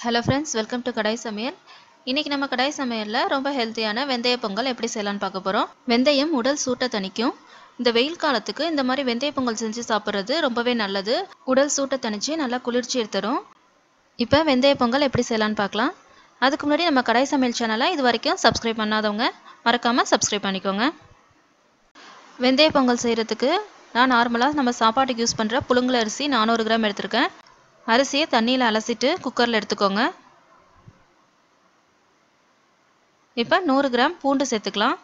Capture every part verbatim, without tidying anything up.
Hello friends, welcome to Kadai Samayal. இன்னைக்கு நம்ம கடாய் சமையல்ல ரொம்ப ஹெல்தியான வெந்தய பொங்கல் எப்படி செய்யலாம்னு பார்க்க போறோம். வெந்தயம் உடல் சூட்டை தணிக்கும். இந்த வெயில் காலத்துக்கு இந்த மாதிரி வெந்தய பொங்கல் செஞ்சு சாப்பிடுறது ரொம்பவே நல்லது. உடல் சூட்டை தணிச்சு நல்லா குளிர்ச்சி தரும். இப்போ வெந்தய பொங்கல் எப்படி செய்யலாம்னு பார்க்கலாம். அதுக்கு முன்னாடி நம்ம கடாய் சமையல் சேனலை இது வரைக்கும் சப்ஸ்கிரைப் பண்ணாதவங்க மறக்காம சப்ஸ்கிரைப் பண்ணிக்கோங்க. வெந்தய பொங்கல் செய்யறதுக்கு நான் நார்மலாக நம்ம சாப்பாட்டுக்கு யூஸ் பண்ணுற புழுங்கல் அரிசி நானூறு கிராம் எடுத்திருக்கேன். அரிசியை தண்ணியில் அலசிட்டு குக்கரில் எடுத்துக்கோங்க. இப்போ நூறு கிராம் பூண்டு சேர்த்துக்கலாம்.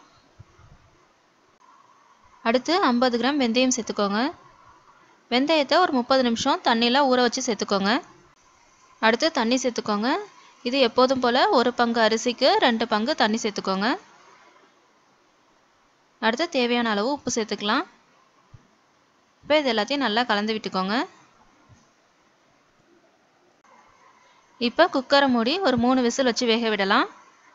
அடுத்து ஐம்பது கிராம் வெந்தயம் சேர்த்துக்கோங்க. வெந்தயத்தை ஒரு முப்பது நிமிஷம் தண்ணியில் ஊற வச்சு சேர்த்துக்கோங்க. அடுத்து தண்ணி சேர்த்துக்கோங்க. இது எப்போதும் போல் ஒரு பங்கு அரிசிக்கு ரெண்டு பங்கு தண்ணி சேர்த்துக்கோங்க. அடுத்து தேவையான அளவு உப்பு சேர்த்துக்கலாம். இப்போ இது எல்லாத்தையும் நல்லா கலந்து விட்டுக்கோங்க. இப்போ குக்கரை மூடி ஒரு மூணு விசில் வச்சு வேக விடலாம்.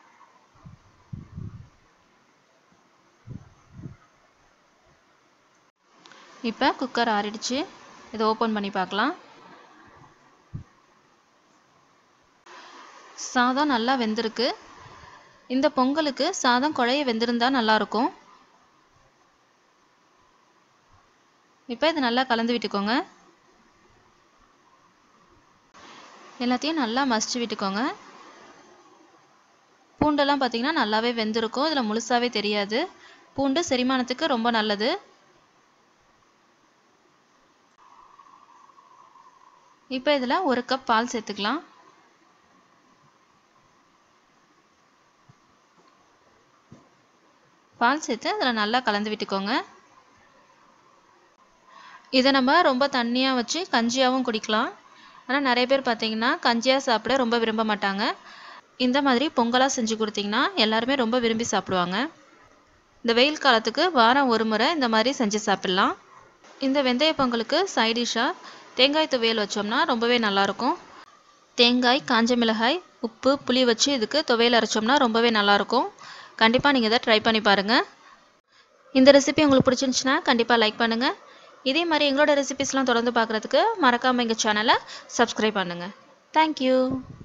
இப்போ குக்கர் ஆறிடுச்சு. இதை ஓப்பன் பண்ணி பார்க்கலாம். சாதம் நல்லா வெந்திருக்கு. இந்த பொங்கலுக்கு சாதம் குழைய வெந்திருந்தா நல்லாயிருக்கும். இப்போ இது நல்லா கலந்து விட்டுக்கோங்க. எல்லாத்தையும் நல்லா மசிச்சு விட்டுக்கோங்க. பூண்டெல்லாம் பார்த்தீங்கன்னா நல்லாவே வெந்திருக்கும். இதில் முழுசாவே தெரியாது. பூண்டு செரிமானத்துக்கு ரொம்ப நல்லது. இப்போ இதில் ஒரு கப் பால் சேர்த்துக்கலாம். பால் சேர்த்து அதில் நல்லா கலந்து விட்டுக்கோங்க. இதை நம்ம ரொம்ப தண்ணியாக வச்சு கஞ்சியாகவும் குடிக்கலாம். ஆனால் நிறைய பேர் பார்த்தீங்கன்னா கஞ்சியாக சாப்பிட ரொம்ப விரும்ப மாட்டாங்க. இந்த மாதிரி பொங்கலாக செஞ்சு கொடுத்தீங்கன்னா எல்லாருமே ரொம்ப விரும்பி சாப்பிடுவாங்க. இந்த வெயில் காலத்துக்கு வாரம் ஒரு முறை இந்த மாதிரி செஞ்சு சாப்பிட்லாம். இந்த வெந்தய பொங்கலுக்கு சைடிஷாக தேங்காய் துவையல் வச்சோம்னா ரொம்பவே நல்லாயிருக்கும். தேங்காய், காஞ்ச மிளகாய், உப்பு, புளி வச்சு இதுக்கு துவையல் அரைச்சோம்னா ரொம்பவே நல்லாயிருக்கும். கண்டிப்பாக நீங்கள் இதை ட்ரை பண்ணி பாருங்கள். இந்த ரெசிபி உங்களுக்கு பிடிச்சிருந்துச்சுன்னா கண்டிப்பாக லைக் பண்ணுங்கள். இதே மாதிரி எங்களோட ரெசிபிஸ்லாம் தொடர்ந்து பார்க்குறதுக்கு மறக்காமல் எங்கள் சேனலை சப்ஸ்கிரைப் பண்ணுங்கள். தேங்க்யூ.